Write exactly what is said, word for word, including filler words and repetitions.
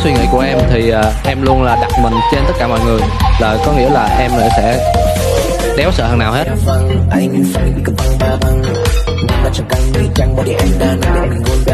suy nghĩ của em thì uh, em luôn là đặt mình trên tất cả mọi người, là có nghĩa là em sẽ đéo sợ thằng nào hết. Anh phải bị cầm băng ba băng, nhưng mà chẳng cần nghĩ chẳng bỏ đi anh đã nằm để mình ngôn